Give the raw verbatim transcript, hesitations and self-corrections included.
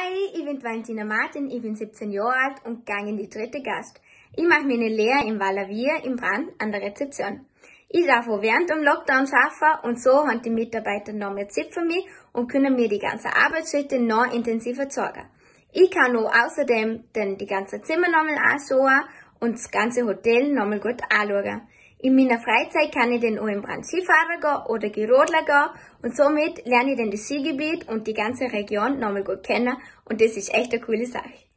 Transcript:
Hi, ich bin Valentina Martin, ich bin siebzehn Jahre alt und gehe in die dritte Gast. Ich mache meine Lehre in Wallerwier im Brand an der Rezeption. Ich darf auch während dem Lockdown arbeiten und so haben die Mitarbeiter noch mehr Zeit für mich und können mir die ganzen Arbeitsschritte noch intensiver zeigen. Ich kann auch außerdem dann die ganzen Zimmer nochmal anschauen und das ganze Hotel nochmal gut anschauen. In meiner Freizeit kann ich dann auch im Brand Skifahren gehen oder Gerodler gehen und somit lerne ich dann das Skigebiet und die ganze Region nochmal gut kennen und das ist echt eine coole Sache.